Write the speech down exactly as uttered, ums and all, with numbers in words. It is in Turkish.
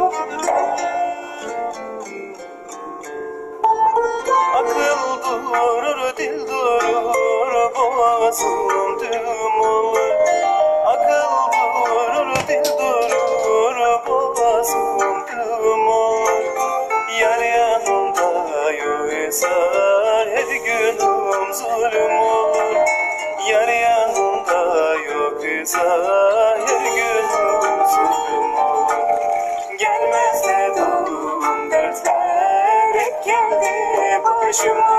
Akıl durur, dil durur, boğazım düğüm olur. Akıl durur, dil durur, boğazım düğüm olur. Yar yanında yoksa her günüm zulüm olur. Yar yanında yoksa her günüm zulüm olur. Gelmez de dağım dertler hep geldi başıma.